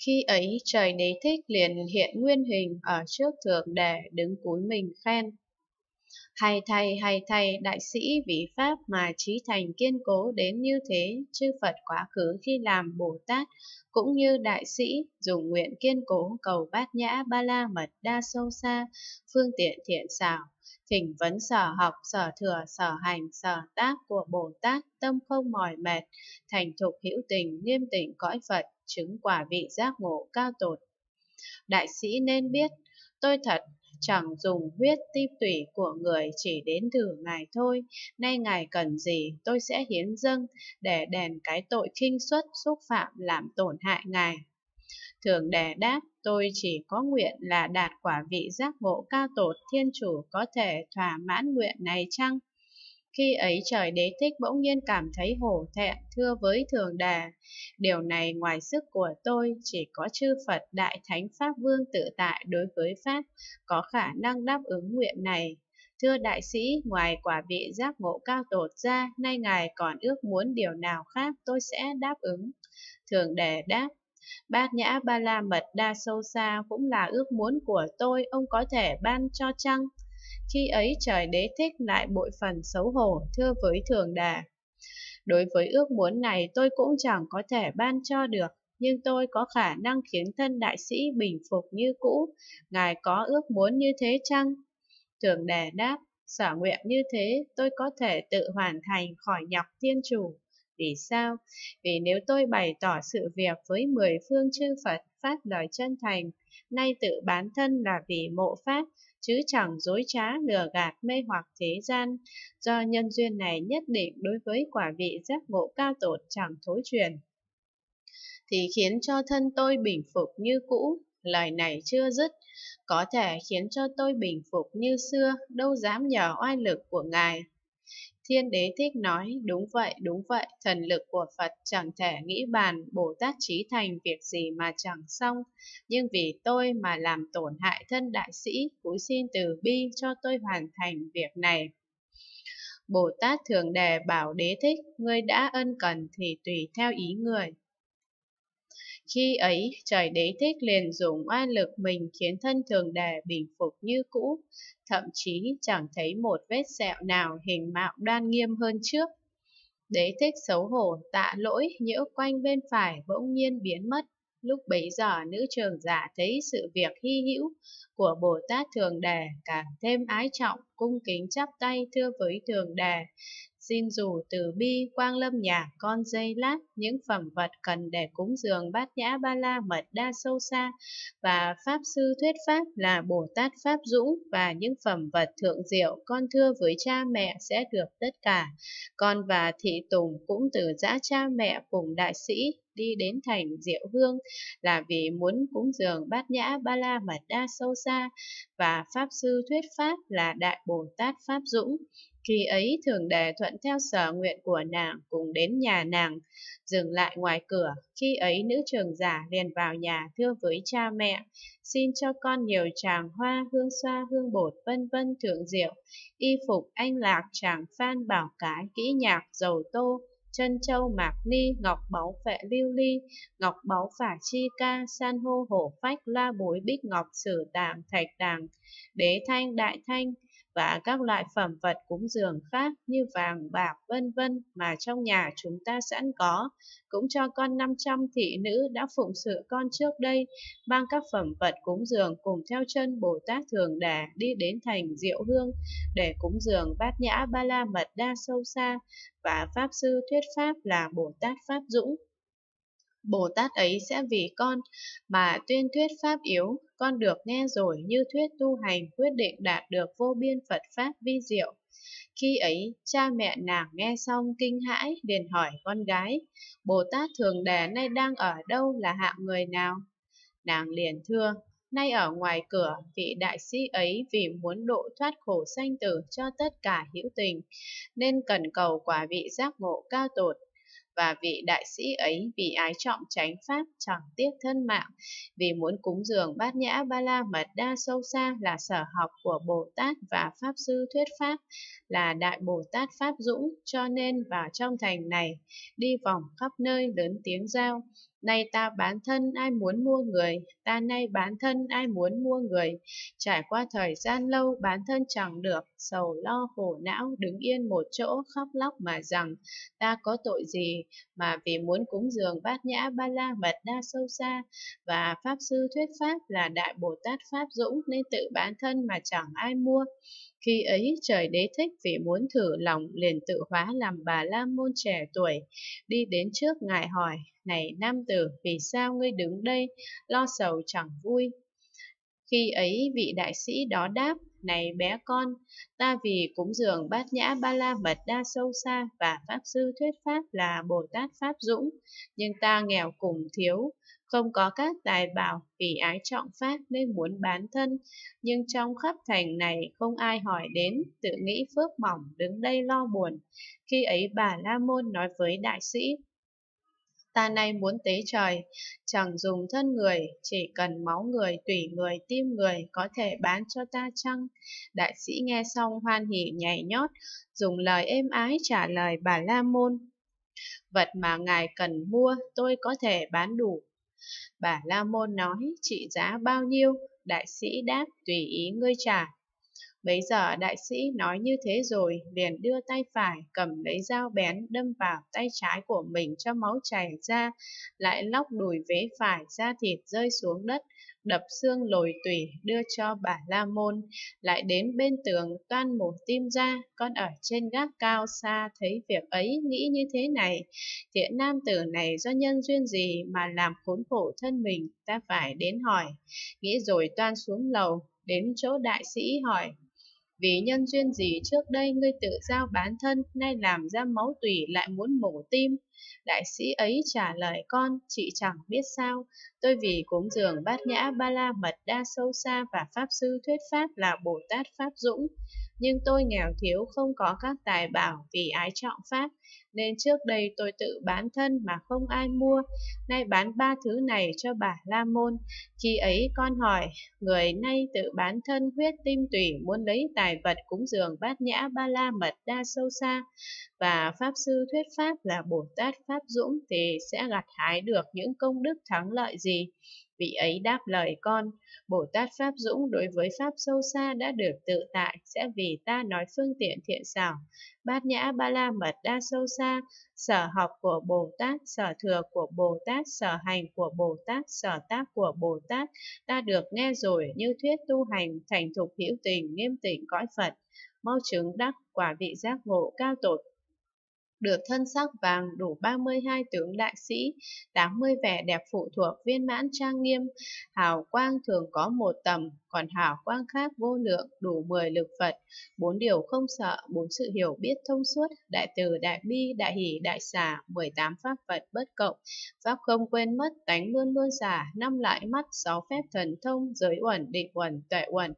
Khi ấy trời Đế Thích liền hiện nguyên hình ở trước thượng đề đứng cúi mình khen. Hay thay, đại sĩ vì Pháp mà trí thành kiên cố đến như thế, chư Phật quá khứ khi làm Bồ Tát, cũng như đại sĩ, dùng nguyện kiên cố cầu bát nhã ba la mật đa sâu xa, phương tiện thiện xảo, thỉnh vấn sở học, sở thừa, sở hành, sở tác của Bồ Tát, tâm không mỏi mệt, thành thục hữu tình, nghiêm tịnh cõi Phật, chứng quả vị giác ngộ cao tột. Đại sĩ nên biết, tôi thật chẳng dùng huyết tim tủy của người, chỉ đến thử ngài thôi. Nay ngài cần gì tôi sẽ hiến dâng, để đền cái tội khinh suất xúc phạm làm tổn hại ngài. Thường đề đáp, tôi chỉ có nguyện là đạt quả vị giác ngộ cao tột, thiên chủ có thể thỏa mãn nguyện này chăng? Khi ấy trời Đế Thích bỗng nhiên cảm thấy hổ thẹn, thưa với Thường Đề, điều này ngoài sức của tôi, chỉ có chư Phật Đại Thánh Pháp Vương tự tại đối với Pháp, có khả năng đáp ứng nguyện này. Thưa đại sĩ, ngoài quả vị giác ngộ cao tột ra, nay ngài còn ước muốn điều nào khác tôi sẽ đáp ứng. Thường Đề đáp, Bát Nhã Ba La Mật Đa Sâu Xa cũng là ước muốn của tôi, ông có thể ban cho chăng? Khi ấy trời Đế Thích lại bội phần xấu hổ, thưa với Thường Đề, đối với ước muốn này tôi cũng chẳng có thể ban cho được, nhưng tôi có khả năng khiến thân đại sĩ bình phục như cũ, ngài có ước muốn như thế chăng? Thường Đề đáp, sở nguyện như thế tôi có thể tự hoàn thành khỏi nhọc thiên chủ. Vì sao? Vì nếu tôi bày tỏ sự việc với 10 phương chư Phật phát lời chân thành, nay tự bán thân là vì mộ Pháp, chứ chẳng dối trá lừa gạt mê hoặc thế gian. Do nhân duyên này nhất định đối với quả vị giác ngộ cao tột chẳng thối truyền, thì khiến cho thân tôi bình phục như cũ. Lời này chưa dứt, có thể khiến cho tôi bình phục như xưa, đâu dám nhờ oai lực của ngài. Thiên Đế Thích nói, đúng vậy, thần lực của Phật chẳng thể nghĩ bàn, Bồ Tát trí thành việc gì mà chẳng xong, nhưng vì tôi mà làm tổn hại thân đại sĩ, cúi xin từ bi cho tôi hoàn thành việc này. Bồ Tát Thường Đề bảo Đế Thích, ngươi đã ân cần thì tùy theo ý người. Khi ấy, trời Đế Thích liền dùng oai lực mình khiến thân Thường Đề bình phục như cũ, thậm chí chẳng thấy một vết sẹo nào, hình mạo đoan nghiêm hơn trước. Đế Thích xấu hổ tạ lỗi, nhiễu quanh bên phải bỗng nhiên biến mất. Lúc bấy giờ nữ trưởng giả thấy sự việc hy hữu của Bồ Tát Thường Đề, càng thêm ái trọng, cung kính chắp tay thưa với Thường Đề, xin dù từ bi quang lâm nhà con giây lát, những phẩm vật cần để cúng dường bát nhã ba la mật đa sâu xa và pháp sư thuyết pháp là Bồ Tát Pháp Dũng, và những phẩm vật thượng diệu con thưa với cha mẹ sẽ được tất cả. Con và thị tùng cũng từ giã cha mẹ cùng đại sĩ đi đến thành Diệu Hương là vì muốn cúng dường bát nhã ba la mật đa sâu xa và pháp sư thuyết pháp là Đại Bồ Tát Pháp Dũng. Khi ấy Thường Đề thuận theo sở nguyện của nàng, cùng đến nhà nàng, dừng lại ngoài cửa. Khi ấy nữ trưởng giả liền vào nhà thưa với cha mẹ, xin cho con nhiều tràng hoa, hương xoa, hương bột vân vân thượng diệu, y phục anh lạc, tràng phan, bảo cái, kỹ nhạc, dầu tô, chân châu mạc ni, ngọc báu phệ lưu ly, ngọc báu phả chi ca, san hô hổ phách, la bối bích ngọc, sử tàng, thạch tàng, đế thanh, đại thanh, và các loại phẩm vật cúng dường khác như vàng, bạc, vân vân mà trong nhà chúng ta sẵn có. Cũng cho con 500 thị nữ đã phụng sự con trước đây, mang các phẩm vật cúng dường cùng theo chân Bồ Tát Thường Đề đi đến thành Diệu Hương để cúng dường bát nhã ba la mật đa sâu xa và pháp sư thuyết pháp là Bồ Tát Pháp Dũng. Bồ Tát ấy sẽ vì con mà tuyên thuyết pháp yếu, con được nghe rồi như thuyết tu hành, quyết định đạt được vô biên Phật pháp vi diệu. Khi ấy, cha mẹ nàng nghe xong kinh hãi, liền hỏi con gái, Bồ Tát Thường Đề nay đang ở đâu, là hạng người nào? Nàng liền thưa, nay ở ngoài cửa, vị đại sĩ ấy vì muốn độ thoát khổ sanh tử cho tất cả hữu tình, nên cần cầu quả vị giác ngộ cao tột. Và vị đại sĩ ấy vì ái trọng chánh pháp chẳng tiếc thân mạng, vì muốn cúng dường bát nhã ba la mật đa sâu xa là sở học của Bồ Tát và pháp sư thuyết pháp là Đại Bồ Tát Pháp Dũng, cho nên vào trong thành này đi vòng khắp nơi lớn tiếng rao, Nay ta bán thân ai muốn mua người, ta nay bán thân ai muốn mua người. Trải qua thời gian lâu bán thân chẳng được, sầu lo khổ não đứng yên một chỗ khóc lóc mà rằng ta có tội gì mà vì muốn cúng dường bát nhã ba la mật đa sâu xa và Pháp Sư thuyết Pháp là Đại Bồ Tát Pháp Dũng nên tự bán thân mà chẳng ai mua. Khi ấy trời đế thích vì muốn thử lòng liền tự hóa làm Bà La Môn trẻ tuổi, đi đến trước ngài hỏi: này nam tử, vì sao ngươi đứng đây lo sầu chẳng vui? Khi ấy vị đại sĩ đó đáp: này bé con, ta vì cúng dường bát nhã ba la mật đa sâu xa và Pháp Sư thuyết Pháp là Bồ Tát Pháp Dũng, nhưng ta nghèo cùng thiếu, không có các tài bảo, vì ái trọng Pháp nên muốn bán thân. Nhưng trong khắp thành này không ai hỏi đến, tự nghĩ phước mỏng đứng đây lo buồn. Khi ấy Bà La Môn nói với đại sĩ: ta nay muốn tế trời, chẳng dùng thân người, chỉ cần máu người, tủy người, tim người, có thể bán cho ta chăng? Đại sĩ nghe xong hoan hỉ nhảy nhót, dùng lời êm ái trả lời Bà La Môn: vật mà ngài cần mua, tôi có thể bán đủ. Bà La Môn nói: trị giá bao nhiêu? Đại sĩ đáp: tùy ý ngươi trả. Bấy giờ đại sĩ nói như thế rồi, liền đưa tay phải cầm lấy dao bén đâm vào tay trái của mình cho máu chảy ra, lại lóc đùi vế phải, da thịt rơi xuống đất, đập xương lồi tủy đưa cho Bà La Môn, lại đến bên tường toan mổ tim ra. Con ở trên gác cao xa thấy việc ấy, nghĩ như thế này: thiện nam tử này do nhân duyên gì mà làm khốn khổ thân mình, ta phải đến hỏi. Nghĩ rồi toan xuống lầu, đến chỗ đại sĩ hỏi: vì nhân duyên gì trước đây ngươi tự giao bán thân, nay làm ra máu tủy lại muốn mổ tim? Đại sĩ ấy trả lời: con, chị chẳng biết sao. Tôi vì cúng dường bát nhã ba la mật đa sâu xa và Pháp Sư thuyết Pháp là Bồ Tát Pháp Dũng, nhưng tôi nghèo thiếu không có các tài bảo, vì ái trọng Pháp nên trước đây tôi tự bán thân mà không ai mua, nay bán ba thứ này cho Bà La Môn. Khi ấy con hỏi: người nay tự bán thân huyết tim tủy muốn lấy tài vật cúng dường bát nhã ba la mật đa sâu xa và Pháp Sư thuyết Pháp là Bồ Tát Pháp Dũng thì sẽ gặt hái được những công đức thắng lợi gì? Vị ấy đáp lời con: Bồ Tát Pháp Dũng đối với Pháp sâu xa đã được tự tại, sẽ vì ta nói phương tiện thiện xảo. Bát nhã ba la mật đa sâu xa, sở học của Bồ Tát, sở thừa của Bồ Tát, sở hành của Bồ Tát, sở tác của Bồ Tát, ta được nghe rồi như thuyết tu hành, thành thục hữu tình, nghiêm tịnh cõi Phật, mau chứng đắc quả vị giác ngộ cao tột. Được thân sắc vàng đủ 32 tướng đại sĩ, 80 vẻ đẹp phụ thuộc viên mãn trang nghiêm, hào quang thường có một tầm, còn hào quang khác vô lượng, đủ 10 lực Phật, 4 điều không sợ, 4 sự hiểu biết thông suốt, đại từ, đại bi, đại hỷ, đại xả, 18 pháp Phật bất cộng, pháp không quên mất, tánh luôn luôn xả, 5 lại mắt, 6 phép thần thông, giới uẩn, định uẩn, tuệ uẩn,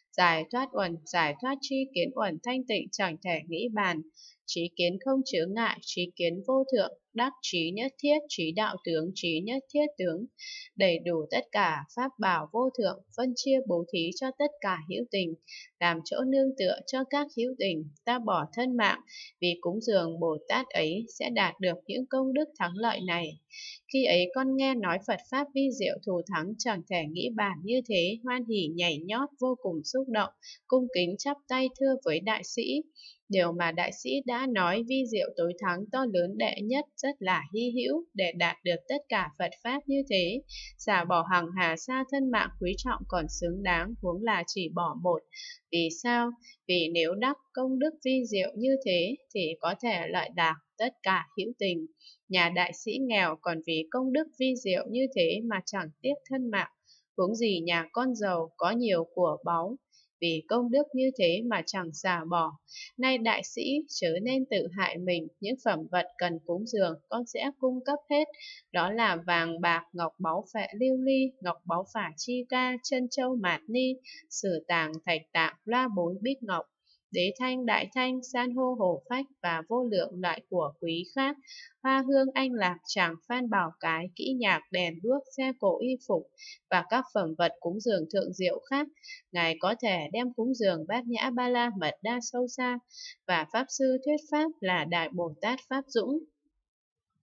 giải thoát tri kiến uẩn, thanh tịnh chẳng thể nghĩ bàn, trí kiến không chướng ngại, trí kiến vô thượng, đắc trí nhất thiết, trí đạo tướng, trí nhất thiết tướng, đầy đủ tất cả pháp bảo vô thượng, phân chia bố thí cho tất cả hữu tình, làm chỗ nương tựa cho các hữu tình. Ta bỏ thân mạng vì cúng dường Bồ Tát ấy sẽ đạt được những công đức thắng lợi này. Khi ấy con nghe nói Phật Pháp vi diệu thù thắng chẳng thể nghĩ bàn như thế, hoan hỉ nhảy nhót vô cùng xúc động, cung kính chắp tay thưa với đại sĩ: điều mà đại sĩ đã nói vi diệu tối thắng to lớn đệ nhất rất là hy hữu, để đạt được tất cả Phật Pháp như thế, xả bỏ hằng hà sa thân mạng quý trọng còn xứng đáng, huống là chỉ bỏ một. Vì sao? Vì nếu đắc công đức vi diệu như thế thì có thể lợi lạc tất cả hữu tình. Nhà đại sĩ nghèo còn vì công đức vi diệu như thế mà chẳng tiếc thân mạng, huống gì nhà con giàu có nhiều của báu, vì công đức như thế mà chẳng xả bỏ. Nay đại sĩ chớ nên tự hại mình, những phẩm vật cần cúng dường con sẽ cung cấp hết, đó là vàng bạc, ngọc báu phệ lưu ly, ngọc báu phả chi ca, chân châu mạt ni, sử tàng, thạch tạng, loa bối bích ngọc, đế thanh, đại thanh, san hô hổ phách và vô lượng loại của quý khác, hoa hương anh lạc, tràng phan bảo cái, kỹ nhạc, đèn đuốc, xe cổ y phục và các phẩm vật cúng dường thượng diệu khác. Ngài có thể đem cúng dường bát nhã ba la mật đa sâu xa và Pháp Sư thuyết Pháp là Đại Bồ Tát Pháp Dũng.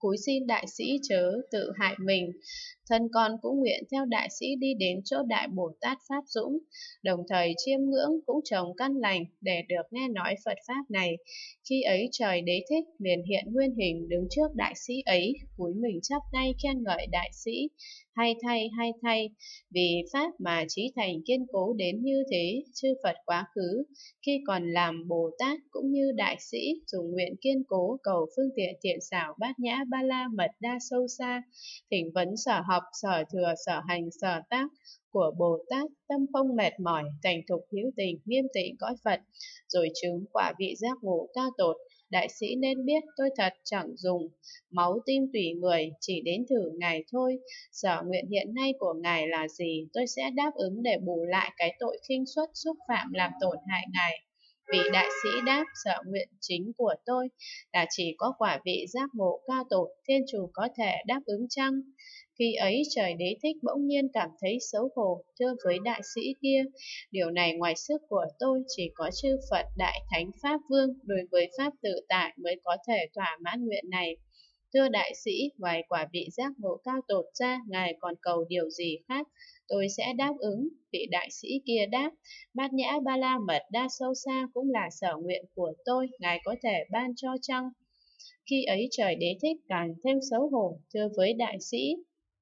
cúi xin đại sĩ chớ tự hại mình. Thân con cũng nguyện theo đại sĩ đi đến chỗ Đại Bồ Tát Pháp Dũng, đồng thời chiêm ngưỡng cũng trồng căn lành để được nghe nói Phật Pháp này. Khi ấy trời Đế Thích liền hiện nguyên hình đứng trước đại sĩ ấy, cúi mình chắp tay khen ngợi đại sĩ. Hay thay, vì Pháp mà trí thành kiên cố đến như thế, chư Phật quá khứ, khi còn làm Bồ Tát cũng như đại sĩ, dùng nguyện kiên cố cầu phương tiện thiện xảo bát nhã ba la mật đa sâu xa, thỉnh vấn sở học, sở thừa, sở hành, sở tác của Bồ Tát, tâm không mệt mỏi, thành thục hữu tình, nghiêm tịnh cõi Phật, rồi chứng quả vị giác ngộ cao tột. Đại sĩ nên biết tôi thật chẳng dùng máu tim tủy người, chỉ đến thử Ngài thôi. Sở nguyện hiện nay của Ngài là gì, tôi sẽ đáp ứng để bù lại cái tội khinh suất xúc phạm làm tổn hại Ngài. Vị đại sĩ đáp, sở nguyện chính của tôi là chỉ có quả vị giác ngộ cao tột, thiên chủ có thể đáp ứng chăng? Khi ấy trời Đế Thích bỗng nhiên cảm thấy xấu hổ, thưa với đại sĩ kia, điều này ngoài sức của tôi, chỉ có chư Phật Đại Thánh Pháp Vương đối với Pháp tự tại mới có thể thỏa mãn nguyện này. Thưa đại sĩ, ngoài quả vị giác ngộ cao tột ra, Ngài còn cầu điều gì khác? Tôi sẽ đáp ứng. Vị đại sĩ kia đáp, bát nhã ba la mật đa sâu xa cũng là sở nguyện của tôi, Ngài có thể ban cho chăng? Khi ấy trời Đế Thích càng thêm xấu hổ, thưa với đại sĩ,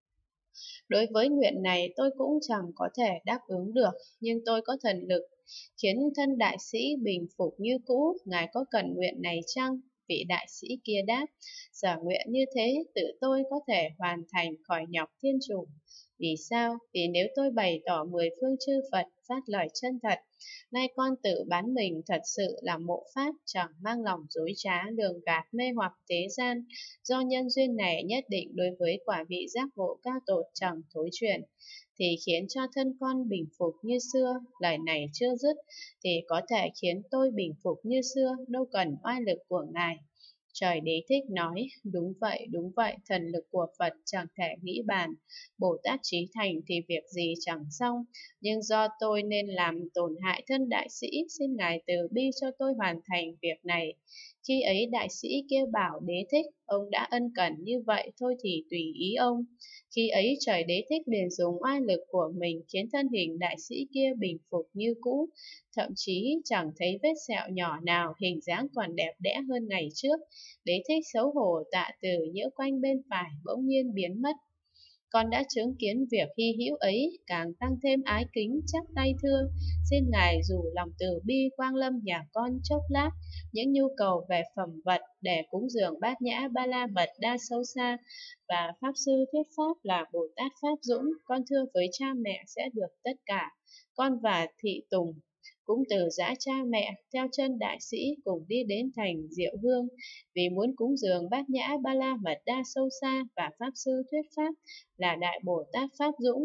đối với nguyện này tôi cũng chẳng có thể đáp ứng được, nhưng tôi có thần lực khiến thân đại sĩ bình phục như cũ, Ngài có cần nguyện này chăng? Vị đại sĩ kia đáp, sở nguyện như thế tự tôi có thể hoàn thành khỏi nhọc thiên chủ. Vì sao? Vì nếu tôi bày tỏ 10 phương chư Phật phát lời chân thật, nay con tự bán mình thật sự là mộ pháp, chẳng mang lòng dối trá, lường gạt mê hoặc thế gian, do nhân duyên này nhất định đối với quả vị giác ngộ cao tột chẳng thối chuyển, thì khiến cho thân con bình phục như xưa. Lời này chưa dứt, thì có thể khiến tôi bình phục như xưa, đâu cần oai lực của Ngài. Trời Đế Thích nói, đúng vậy, thần lực của Phật chẳng thể nghĩ bàn. Bồ Tát trí thành thì việc gì chẳng xong, nhưng do tôi nên làm tổn hại thân đại sĩ, xin Ngài từ bi cho tôi hoàn thành việc này. Khi ấy đại sĩ kia bảo Đế Thích, ông đã ân cần như vậy, thôi thì tùy ý ông. Khi ấy trời Đế Thích liền dùng oai lực của mình khiến thân hình đại sĩ kia bình phục như cũ, thậm chí chẳng thấy vết sẹo nhỏ nào, hình dáng còn đẹp đẽ hơn ngày trước. Đế Thích xấu hổ tạ từ nhiễu quanh bên phải bỗng nhiên biến mất. Con đã chứng kiến việc hy hữu ấy, càng tăng thêm ái kính chắp tay thưa, xin Ngài dù lòng từ bi quang lâm nhà con chốc lát, những nhu cầu về phẩm vật để cúng dường bát nhã ba la mật đa sâu xa và Pháp Sư thuyết Pháp là Bồ Tát Pháp Dũng, con thưa với cha mẹ sẽ được tất cả. Con và thị tùng cũng từ giã cha mẹ theo chân đại sĩ cùng đi đến thành Diệu Hương, vì muốn cúng dường bát nhã ba la mật đa sâu xa và Pháp Sư thuyết Pháp là Đại Bồ Tát Pháp Dũng.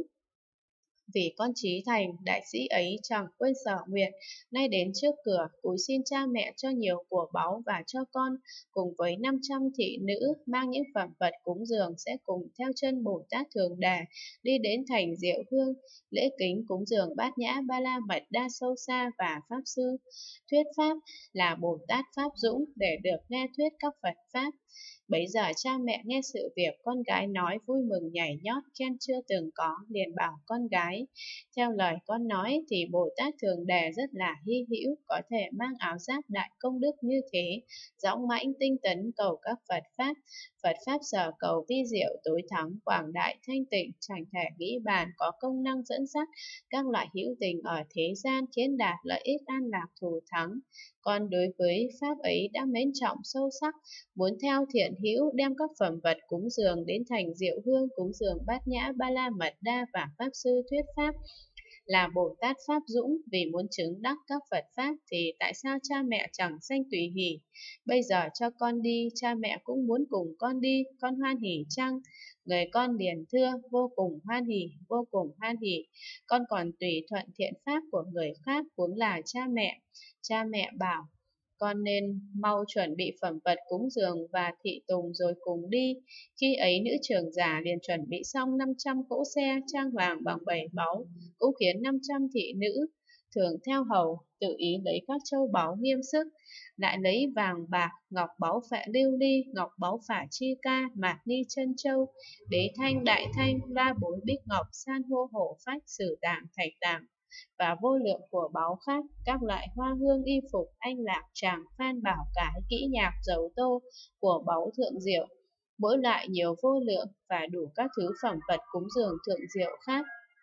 Vì con trí thành, đại sĩ ấy chẳng quên sở nguyện, nay đến trước cửa, cúi xin cha mẹ cho nhiều của báu và cho con, cùng với 500 thị nữ, mang những phẩm vật cúng dường sẽ cùng theo chân Bồ Tát Thường Đà, đi đến thành Diệu Hương, lễ kính cúng dường bát nhã ba la mật đa sâu xa và Pháp Sư thuyết Pháp là Bồ Tát Pháp Dũng để được nghe thuyết các Phật Pháp. Bấy giờ cha mẹ nghe sự việc con gái nói vui mừng nhảy nhót khen chưa từng có, liền bảo con gái, theo lời con nói thì Bồ Tát Thường Đề rất là hy hữu, có thể mang áo giáp đại công đức như thế, dõng mãnh tinh tấn cầu các Phật Pháp sở cầu vi diệu tối thắng quảng đại thanh tịnh, chẳng thể nghĩ bàn, có công năng dẫn dắt các loại hữu tình ở thế gian, khiến đạt lợi ích an lạc thù thắng. Con đối với Pháp ấy đã mến trọng sâu sắc, muốn theo thiện hữu đem các phẩm vật cúng dường đến thành Diệu Hương, cúng dường bát nhã ba la mật đa và Pháp Sư thuyết Pháp là Bồ Tát Pháp Dũng. Vì muốn chứng đắc các Phật Pháp thì tại sao cha mẹ chẳng sanh tùy hỷ? Bây giờ cho con đi, cha mẹ cũng muốn cùng con đi, con hoan hỷ chăng? Người con liền thưa, vô cùng hoan hỷ, vô cùng hoan hỷ. Con còn tùy thuận thiện pháp của người khác, huống là cha mẹ. Cha mẹ bảo, con nên mau chuẩn bị phẩm vật cúng dường và thị tùng rồi cùng đi. Khi ấy nữ trưởng giả liền chuẩn bị xong 500 cỗ xe trang hoàng bằng 7 báu, cũng khiến 500 thị nữ thường theo hầu, tự ý lấy các châu báu nghiêm sức, lại lấy vàng bạc, ngọc báu phệ lưu ly, ngọc báu phả chi ca, mạt ni chân châu, đế thanh đại thanh, la bối bích ngọc, san hô hổ phách, sử tạng thạch tạng và vô lượng của báu khác, các loại hoa hương y phục, anh lạc, tràng phan bảo cái, kỹ nhạc, dầu tô của báu thượng diệu, mỗi loại nhiều vô lượng và đủ các thứ phẩm vật cúng dường thượng diệu khác.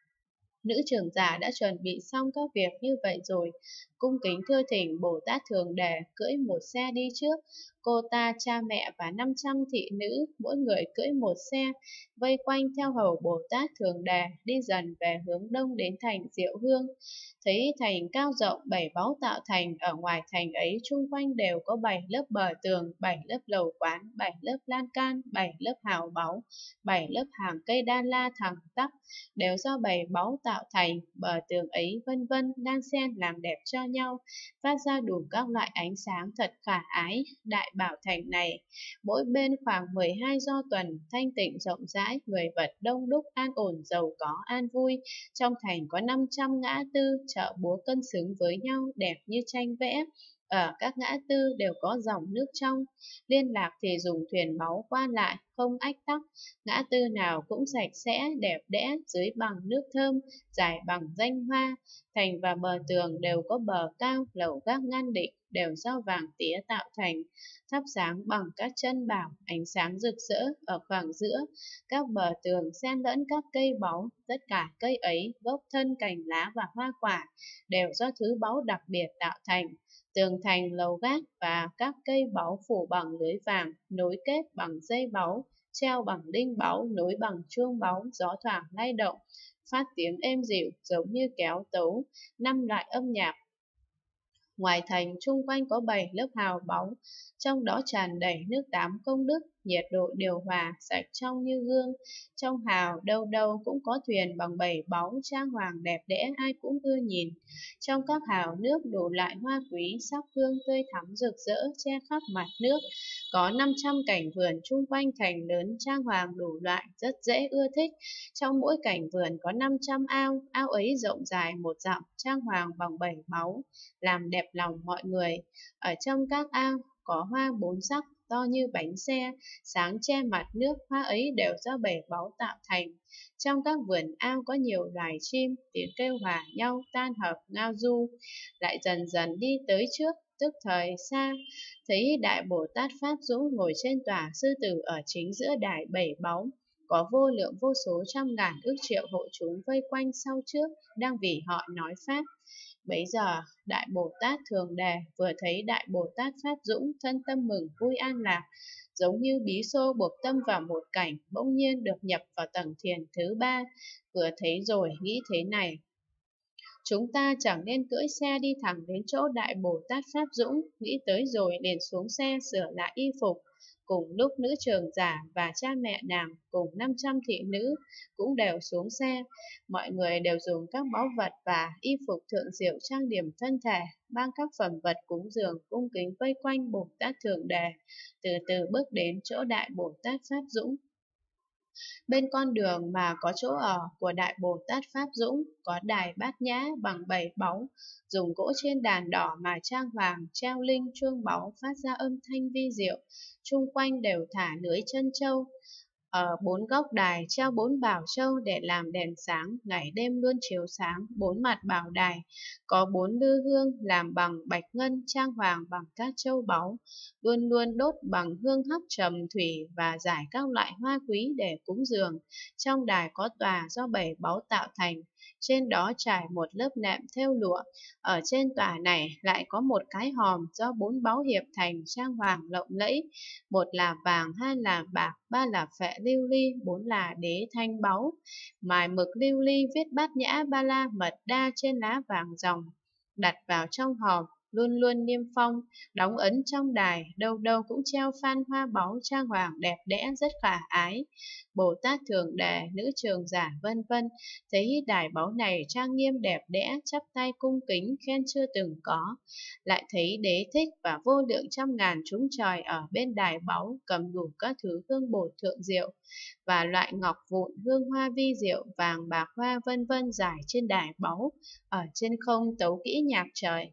Nữ trưởng giả đã chuẩn bị xong các việc như vậy rồi, cung kính thưa thỉnh Bồ Tát Thường Đề cưỡi một xe đi trước, cô ta, cha mẹ và 500 thị nữ, mỗi người cưỡi một xe, vây quanh theo hầu Bồ Tát Thường Đề, đi dần về hướng đông đến thành Diệu Hương. Thấy thành cao rộng 7 báu tạo thành, ở ngoài thành ấy chung quanh đều có 7 lớp bờ tường, 7 lớp lầu quán, 7 lớp lan can, 7 lớp hào báu, 7 lớp hàng cây đan la thẳng tắp, đều do 7 báu tạo thành, bờ tường ấy vân vân đan xen làm đẹp cho nhau, phát ra đủ các loại ánh sáng thật khả ái. Đại bảo thành này, mỗi bên khoảng 12 do tuần, thanh tịnh rộng rãi, người vật đông đúc, an ổn, giàu có, an vui. Trong thành có 500 ngã tư, chợ búa cân xứng với nhau, đẹp như tranh vẽ. Ở các ngã tư đều có dòng nước trong, liên lạc thì dùng thuyền báu qua lại, không ách tắc. Ngã tư nào cũng sạch sẽ, đẹp đẽ, dưới bằng nước thơm, dài bằng danh hoa. Thành và bờ tường đều có bờ cao, lầu gác ngăn định, đều do vàng tía tạo thành, thắp sáng bằng các chân bảo, ánh sáng rực rỡ. Ở khoảng giữa các bờ tường xen lẫn các cây báu, tất cả cây ấy, gốc thân, cành lá và hoa quả đều do thứ báu đặc biệt tạo thành. Tường thành, lầu gác và các cây báu phủ bằng lưới vàng, nối kết bằng dây báu, treo bằng đinh báu, nối bằng chuông báu, gió thoảng lay động, phát tiếng êm dịu giống như kéo tấu 5 loại âm nhạc. Ngoài thành chung quanh có 7 lớp hào báu, trong đó tràn đầy nước tắm công đức, nhiệt độ điều hòa, sạch trong như gương. Trong hào đâu đâu cũng có thuyền bằng 7 báu trang hoàng đẹp đẽ, ai cũng ưa nhìn. Trong các hào nước đủ loại hoa quý, sắc hương tươi thắm rực rỡ che khắp mặt nước. Có 500 cảnh vườn chung quanh thành lớn trang hoàng đủ loại, rất dễ ưa thích. Trong mỗi cảnh vườn có 500 ao, ao ấy rộng dài 1 dặm, trang hoàng bằng 7 báu, làm đẹp lòng mọi người. Ở trong các ao có hoa 4 sắc, to như bánh xe, sáng che mặt nước, hoa ấy đều do 7 báu tạo thành. Trong các vườn ao có nhiều loài chim, tiếng kêu hòa nhau, tan hợp, ngao du. Lại dần dần đi tới trước, tức thời xa, thấy Đại Bồ Tát Pháp Dũng ngồi trên tòa sư tử ở chính giữa đài 7 báu, có vô lượng vô số trăm ngàn ức triệu hộ chúng vây quanh sau trước, đang vì họ nói Pháp. Bấy giờ, Đại Bồ Tát Thường Đề vừa thấy Đại Bồ Tát Pháp Dũng, thân tâm mừng vui an lạc, giống như bí xô buộc tâm vào một cảnh, bỗng nhiên được nhập vào tầng thiền thứ 3. Vừa thấy rồi nghĩ thế này: chúng ta chẳng nên cưỡi xe đi thẳng đến chỗ Đại Bồ Tát Pháp Dũng, nghĩ tới rồi liền xuống xe sửa lại y phục. Cùng lúc nữ trưởng giả và cha mẹ nàng cùng 500 thị nữ cũng đều xuống xe. Mọi người đều dùng các báu vật và y phục thượng diệu trang điểm thân thể, mang các phẩm vật cúng dường cung kính vây quanh Bồ Tát Thượng Đề, từ từ bước đến chỗ Đại Bồ Tát Pháp Dũng. Bên con đường mà có chỗ ở của Đại Bồ Tát Pháp Dũng có đài bát nhã bằng 7 báu, dùng gỗ trên đàn đỏ mà trang hoàng, treo linh chuông báu phát ra âm thanh vi diệu, chung quanh đều thả lưới chân châu. Ở 4 góc đài treo 4 bảo châu để làm đèn sáng, ngày đêm luôn chiếu sáng. 4 mặt bảo đài có 4 lư hương làm bằng bạch ngân, trang hoàng bằng các châu báu, luôn luôn đốt bằng hương hắc trầm thủy và rải các loại hoa quý để cúng dường. Trong đài có tòa do 7 báu tạo thành, trên đó trải một lớp nệm thêu lụa. Ở trên tòa này lại có một cái hòm do 4 báu hiệp thành, trang hoàng lộng lẫy. 1 là vàng, 2 là bạc, 3 là phệ lưu ly, 4 là đế thanh báu. Mài mực lưu ly viết bát nhã ba la mật đa trên lá vàng ròng, đặt vào trong hòm. luôn luôn niêm phong, đóng ấn trong đài, đâu đâu cũng treo phan hoa báu trang hoàng đẹp đẽ rất khả ái. Bồ Tát Thượng Đề, Nữ Trường Giả vân vân, thấy đài báu này trang nghiêm đẹp đẽ, chắp tay cung kính khen chưa từng có. Lại thấy Đế Thích và vô lượng trăm ngàn chúng trời ở bên đài báu cầm đủ các thứ hương bột thượng diệu và loại ngọc vụn, hương hoa vi diệu, vàng bạc hoa vân vân rải trên đài báu, ở trên không tấu kỹ nhạc trời.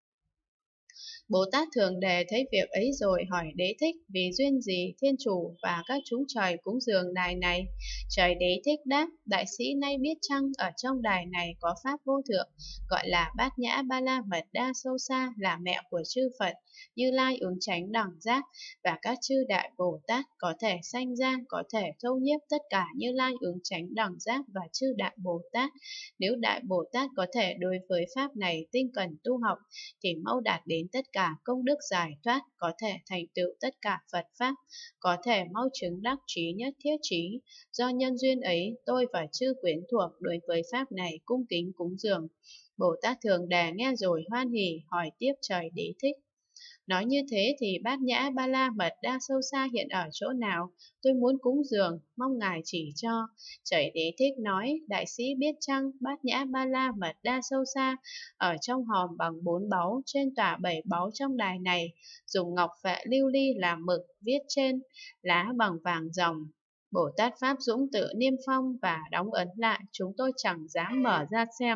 Bồ Tát Thường Đề thấy việc ấy rồi hỏi Đế Thích vì duyên gì thiên chủ và các chúng trời cúng dường đài này. Trời Đế Thích đáp, đại sĩ nay biết chăng ở trong đài này có pháp vô thượng, gọi là Bát Nhã Ba La Mật Đa Sâu Sa, là mẹ của chư Phật, Như Lai ứng chánh đẳng giác và các chư đại Bồ Tát, có thể sanh ra, có thể thâu nhiếp tất cả Như Lai ứng chánh đẳng giác và chư đại Bồ Tát. Nếu đại Bồ Tát có thể đối với pháp này tinh cần tu học thì mau đạt đến tất cả công đức giải thoát, có thể thành tựu tất cả Phật pháp, có thể mau chứng đắc trí nhất thiết trí. Do nhân duyên ấy, tôi và chư quyến thuộc đối với pháp này cung kính cúng dường. Bồ Tát Thường Đề nghe rồi hoan hỉ hỏi tiếp trời Đế Thích. Nói như thế thì Bát Nhã Ba La Mật Đa Sâu Sa hiện ở chỗ nào? Tôi muốn cúng dường, mong ngài chỉ cho. Trời Đế Thích nói, đại sĩ biết chăng, Bát Nhã Ba La Mật Đa Sâu Sa ở trong hòm bằng 4 báu, trên tòa 7 báu trong đài này, dùng ngọc phệ lưu ly làm mực, viết trên lá bằng vàng ròng. Bồ Tát Pháp Dũng tự niêm phong và đóng ấn lại, chúng tôi chẳng dám mở ra xem.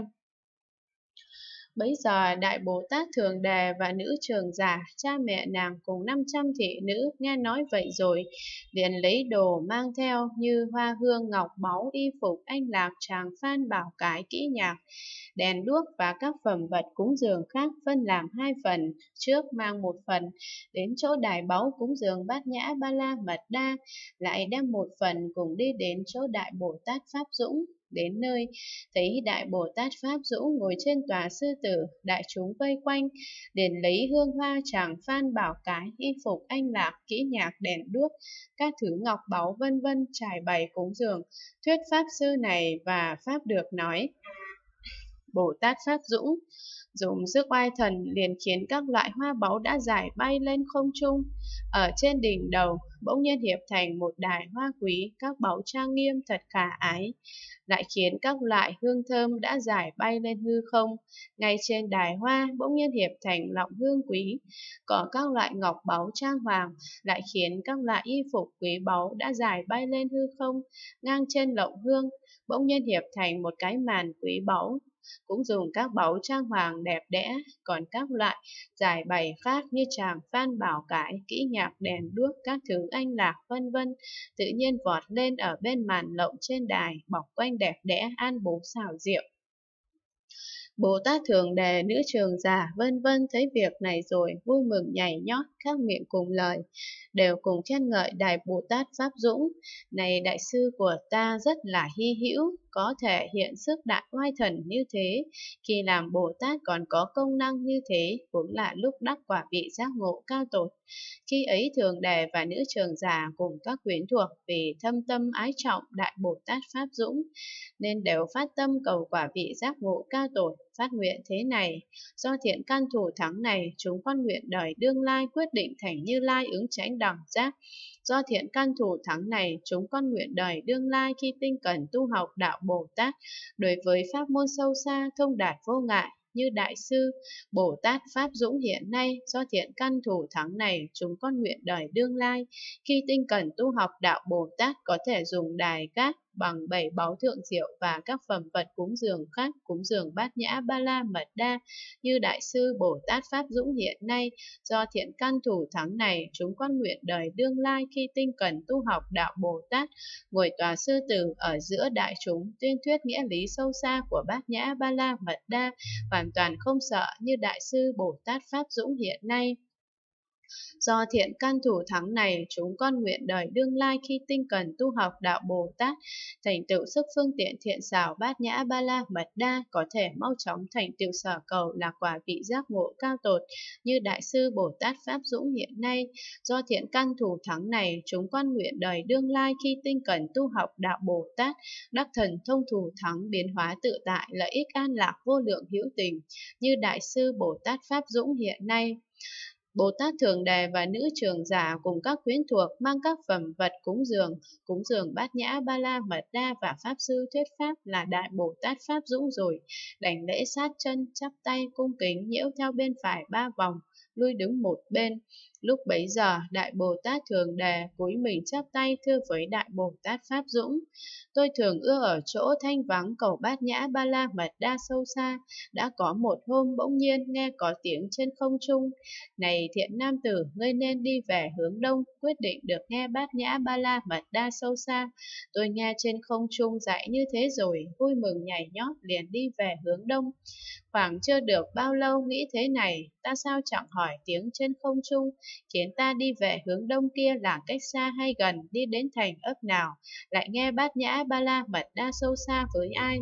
Bấy giờ Đại Bồ Tát Thường Đề và Nữ Trường Giả, cha mẹ nàng cùng 500 thị nữ nghe nói vậy rồi, liền lấy đồ mang theo như hoa hương ngọc báu, y phục anh lạc, tràng phan bảo cái kỹ nhạc, đèn đuốc và các phẩm vật cúng dường khác, phân làm 2 phần, trước mang 1 phần đến chỗ đài báu cúng dường Bát Nhã Ba La Mật Đa, lại đem 1 phần cùng đi đến chỗ Đại Bồ Tát Pháp Dũng. Đến nơi, thấy Đại Bồ Tát Pháp Dũng ngồi trên tòa sư tử, đại chúng vây quanh, liền lấy hương hoa, tràng phan bảo cái, y phục anh lạc, kỹ nhạc, đèn đuốc, các thứ ngọc báu vân vân trải bày cúng dường, thuyết pháp sư này và pháp được nói. Bồ Tát Pháp Dũng dùng sức oai thần liền khiến các loại hoa báu đã giải bay lên không trung. Ở trên đỉnh đầu, bỗng nhiên hiệp thành một đài hoa quý, các báu trang nghiêm thật khả ái, lại khiến các loại hương thơm đã giải bay lên hư không. Ngay trên đài hoa, bỗng nhiên hiệp thành lọng hương quý, có các loại ngọc báu trang hoàng, lại khiến các loại y phục quý báu đã giải bay lên hư không. Ngang trên lọng hương, bỗng nhiên hiệp thành một cái màn quý báu, cũng dùng các báu trang hoàng đẹp đẽ, còn các loại giải bày khác như tràng phan bảo cái, kỹ nhạc, đèn đuốc, các thứ anh lạc vân vân, tự nhiên vọt lên ở bên màn lộng trên đài, bọc quanh đẹp đẽ, an bố xảo diệu. Bồ Tát Thường Đề, Nữ Trường Giả vân vân thấy việc này rồi vui mừng nhảy nhót, các miệng cùng lời, đều cùng khen ngợi Đại Bồ Tát Pháp Dũng. Này đại sư của ta rất là hy hữu, có thể hiện sức đại oai thần như thế, khi làm Bồ Tát còn có công năng như thế, cũng là lúc đắc quả vị giác ngộ cao tột. Khi ấy Thường Đề và Nữ Trường Giả cùng các quyến thuộc vì thâm tâm ái trọng Đại Bồ Tát Pháp Dũng, nên đều phát tâm cầu quả vị giác ngộ cao tột, phát nguyện thế này: do thiện căn thủ thắng này, chúng con nguyện đời đương lai quyết định thành Như Lai ứng chánh đẳng giác. Do thiện căn thủ thắng này, chúng con nguyện đời đương lai khi tinh cần tu học đạo Bồ Tát, đối với pháp môn sâu xa, thông đạt vô ngại, như Đại sư Bồ Tát Pháp Dũng hiện nay. Do thiện căn thủ thắng này, chúng con nguyện đời đương lai khi tinh cần tu học đạo Bồ Tát, có thể dùng đài cát bằng 7 báu thượng diệu và các phẩm vật cúng dường khác, cúng dường Bát Nhã Ba La Mật Đa như Đại sư Bồ Tát Pháp Dũng hiện nay. Do thiện căn thủ thắng này, chúng con nguyện đời đương lai khi tinh cần tu học đạo Bồ Tát, ngồi tòa sư tử ở giữa đại chúng, tuyên thuyết nghĩa lý sâu xa của Bát Nhã Ba La Mật Đa, hoàn toàn không sợ như Đại sư Bồ Tát Pháp Dũng hiện nay. Do thiện căn thủ thắng này, chúng con nguyện đời đương lai khi tinh cần tu học đạo Bồ Tát, thành tựu sức phương tiện thiện xảo bát nhã ba la mật đa, có thể mau chóng thành tựu sở cầu là quả vị giác ngộ cao tột như Đại sư Bồ Tát Pháp Dũng hiện nay. Do thiện căn thủ thắng này, chúng con nguyện đời đương lai khi tinh cần tu học đạo Bồ Tát, đắc thần thông thủ thắng biến hóa tự tại, lợi ích an lạc vô lượng hữu tình như Đại sư Bồ Tát Pháp Dũng hiện nay. Bồ Tát Thường Đề và nữ trưởng giả cùng các quyến thuộc mang các phẩm vật cúng dường bát nhã ba la mật đa và pháp sư thuyết pháp là Đại Bồ Tát Pháp Dũng rồi, đảnh lễ sát chân, chắp tay cung kính nhiễu theo bên phải 3 vòng, lui đứng một bên. Lúc bấy giờ, Đại Bồ Tát Thường Đề cúi mình chắp tay thưa với Đại Bồ Tát Pháp Dũng: tôi thường ưa ở chỗ thanh vắng cầu bát nhã ba la mật đa sâu xa. Đã có một hôm bỗng nhiên nghe có tiếng trên không trung: này thiện nam tử, ngươi nên đi về hướng đông, quyết định được nghe bát nhã ba la mật đa sâu xa. Tôi nghe trên không trung dạy như thế rồi, vui mừng nhảy nhót liền đi về hướng đông. Khoảng chưa được bao lâu nghĩ thế này, ta sao chẳng hỏi tiếng trên không trung, khiến ta đi về hướng đông kia là cách xa hay gần, đi đến thành ấp nào, lại nghe bát nhã ba la mật đa sâu xa với ai.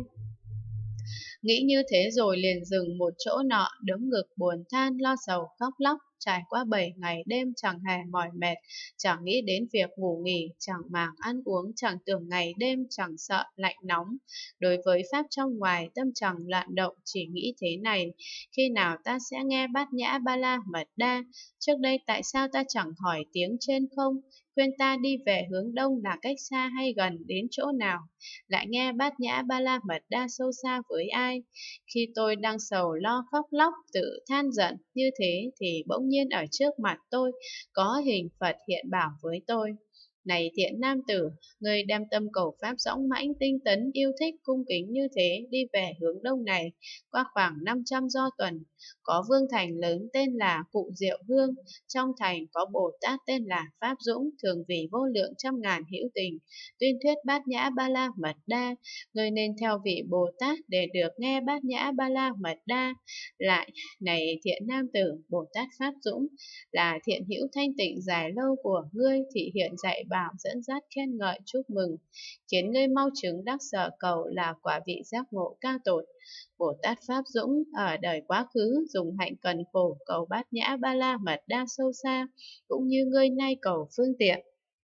Nghĩ như thế rồi liền dừng một chỗ nọ, đấm ngực buồn than lo sầu khóc lóc. Trải qua 7 ngày đêm chẳng hề mỏi mệt, chẳng nghĩ đến việc ngủ nghỉ, chẳng màng ăn uống, chẳng tưởng ngày đêm, chẳng sợ lạnh nóng. Đối với pháp trong ngoài, tâm chẳng loạn động, chỉ nghĩ thế này: khi nào ta sẽ nghe bát nhã ba la mật đa? Trước đây tại sao ta chẳng hỏi tiếng trên không, khuyên ta đi về hướng đông là cách xa hay gần, đến chỗ nào, lại nghe bát nhã ba la mật đa sâu xa với ai? Khi tôi đang sầu lo khóc lóc tự than giận như thế thì bỗng nhiên ở trước mặt tôi có hình Phật hiện bảo với tôi: này thiện nam tử, ngươi đem tâm cầu pháp dõng mãnh tinh tấn yêu thích cung kính như thế đi về hướng đông này, qua khoảng 500 do tuần, có vương thành lớn tên là Cụ Diệu Hương, trong thành có Bồ Tát tên là Pháp Dũng, thường vì vô lượng trăm ngàn hữu tình tuyên thuyết bát nhã ba la mật đa. Ngươi nên theo vị Bồ Tát để được nghe bát nhã ba la mật đa. Lại, này thiện nam tử, Bồ Tát Pháp Dũng là thiện hữu thanh tịnh dài lâu của ngươi thị hiện dạy bảo dẫn dắt khen ngợi chúc mừng, khiến ngươi mau chứng đắc sở cầu là quả vị giác ngộ cao tột. Bồ Tát Pháp Dũng ở đời quá khứ dùng hạnh cần khổ cầu bát nhã ba la mật đa sâu xa, cũng như ngươi nay cầu phương tiện.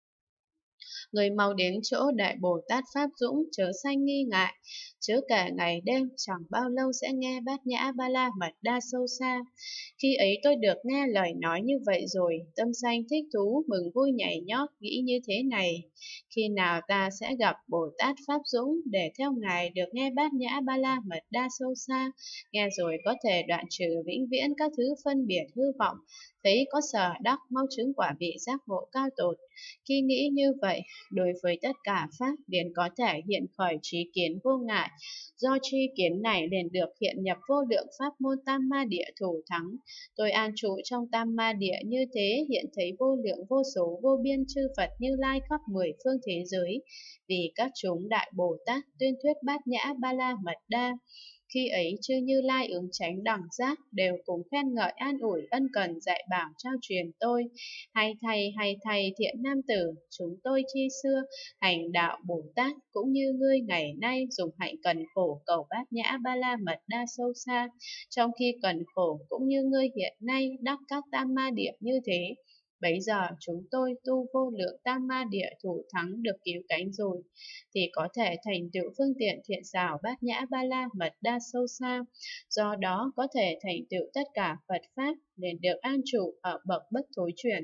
Người mau đến chỗ Đại Bồ Tát Pháp Dũng chớ sanh nghi ngại, chớ kể ngày đêm chẳng bao lâu sẽ nghe bát nhã ba la mật đa sâu xa. Khi ấy tôi được nghe lời nói như vậy rồi, tâm sanh thích thú, mừng vui nhảy nhót, nghĩ như thế này: khi nào ta sẽ gặp Bồ Tát Pháp Dũng để theo Ngài được nghe bát nhã ba la mật đa sâu xa, nghe rồi có thể đoạn trừ vĩnh viễn các thứ phân biệt hư vọng, thấy có sở đắc mau chứng quả vị giác ngộ cao tột. Khi nghĩ như vậy, đối với tất cả pháp liền có thể hiện khởi trí kiến vô ngại. Do tri kiến này liền được hiện nhập vô lượng pháp môn tam ma địa thủ thắng. Tôi an trụ trong tam ma địa như thế, hiện thấy vô lượng vô số vô biên chư Phật Như Lai khắp 10 phương thế giới, vì các chúng Đại Bồ Tát tuyên thuyết bát nhã ba la mật đa. Khi ấy chư Như Lai ứng chánh đẳng giác đều cùng khen ngợi an ủi ân cần dạy bảo trao truyền tôi: hay thầy thiện nam tử, chúng tôi khi xưa hành đạo Bồ Tát cũng như ngươi ngày nay dùng hạnh cần khổ cầu bát nhã ba la mật đa sâu xa, trong khi cần khổ cũng như ngươi hiện nay đắc các tam ma địa như thế. Bấy giờ chúng tôi tu vô lượng tam ma địa thủ thắng được cứu cánh rồi, thì có thể thành tựu phương tiện thiện xảo bát nhã ba la mật đa sâu xa. Do đó có thể thành tựu tất cả Phật Pháp, nên được an trụ ở bậc bất thối chuyển.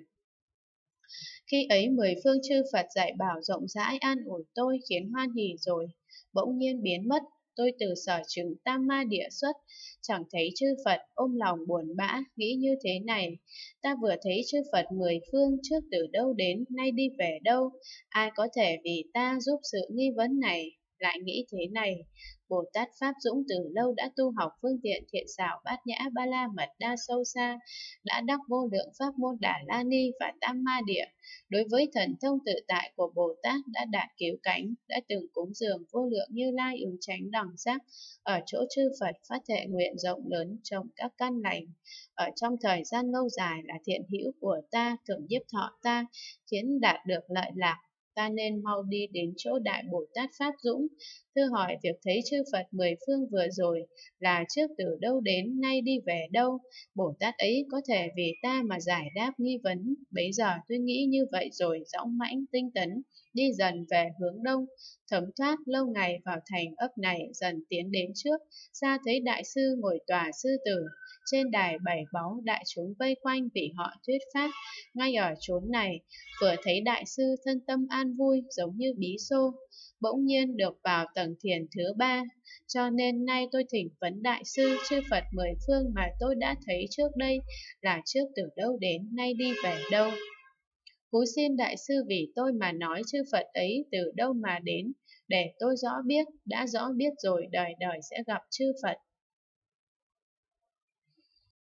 Khi ấy 10 phương chư Phật dạy bảo rộng rãi an ủi tôi khiến hoan hỉ rồi, bỗng nhiên biến mất. Tôi từ sở chứng tam ma địa xuất, chẳng thấy chư Phật, ôm lòng buồn bã, nghĩ như thế này: ta vừa thấy chư Phật 10 phương trước từ đâu đến, nay đi về đâu, ai có thể vì ta giúp sự nghi vấn này. lại nghĩ thế này, Bồ Tát Pháp Dũng từ lâu đã tu học phương tiện thiện xảo bát nhã ba la mật đa sâu xa, đã đắc vô lượng pháp môn Đà La Ni và Tam Ma Địa. Đối với thần thông tự tại của Bồ Tát đã đạt cứu cánh, đã từng cúng dường vô lượng Như Lai ứng chánh đẳng giác, ở chỗ chư Phật phát thệ nguyện rộng lớn trồng các căn lành. Ở trong thời gian lâu dài là thiện hữu của ta, thường nhiếp thọ ta, khiến đạt được lợi lạc. Ta nên mau đi đến chỗ Đại Bồ Tát Pháp Dũng. Thưa hỏi việc thấy chư Phật mười phương vừa rồi là trước từ đâu đến, nay đi về đâu? Bồ Tát ấy có thể vì ta mà giải đáp nghi vấn. Bấy giờ tôi nghĩ như vậy rồi dõng mãnh tinh tấn, đi dần về hướng đông, thấm thoát lâu ngày vào thành ấp này, dần tiến đến trước, xa thấy đại sư ngồi tòa sư tử. Trên đài bảy báu đại chúng vây quanh vì họ thuyết pháp. Ngay ở chốn này, vừa thấy đại sư thân tâm an vui giống như bí xô, bỗng nhiên được vào tầng thiền thứ ba. Cho nên nay tôi thỉnh vấn đại sư chư Phật mười phương mà tôi đã thấy trước đây là trước từ đâu đến, nay đi về đâu. Cú xin đại sư vì tôi mà nói chư Phật ấy từ đâu mà đến, để tôi rõ biết, đã rõ biết rồi đời đời sẽ gặp chư Phật.